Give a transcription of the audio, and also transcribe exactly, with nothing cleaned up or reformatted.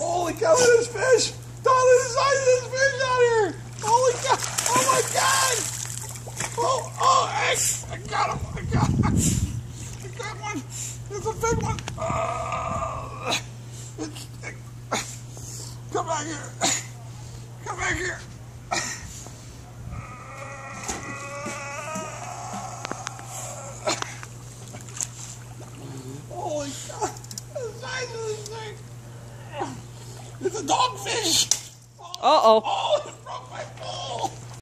Holy cow, look at this fish! Don, look at the size of this fish out here! Holy cow! Oh my god! Oh, oh, hey! I got him! I got him! I got one! It's a big one! Uh, it's, it, come back here! Come back here! Holy cow! The size of this thing! It's a dogfish! Uh-oh. Oh.